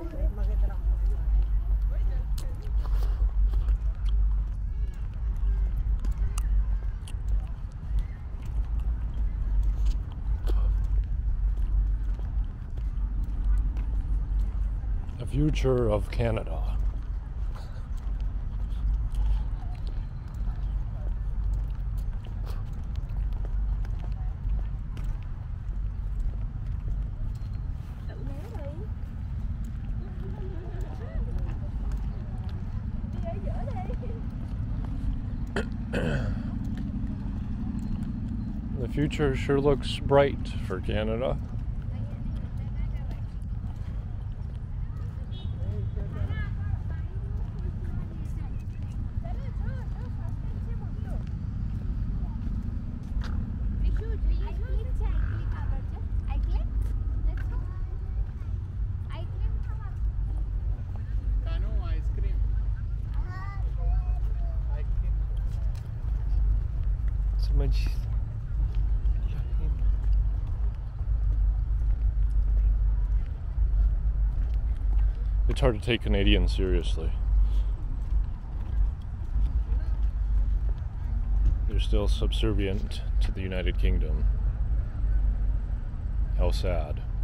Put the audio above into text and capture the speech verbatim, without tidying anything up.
The future of Canada. The future sure looks bright for Canada. So much. It's hard to take Canadians seriously. They're still subservient to the United Kingdom. How sad.